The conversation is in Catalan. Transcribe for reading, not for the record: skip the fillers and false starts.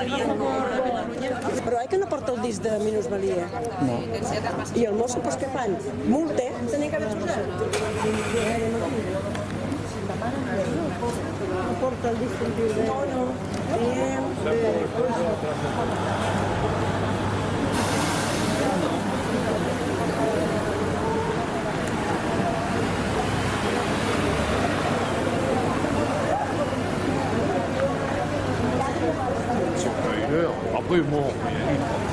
Però que no porta el disc de minusvalia. No. I el mosso, doncs què fan? Multe? Tenia que haver posat. No porta el disc de... No, no. Après, bon,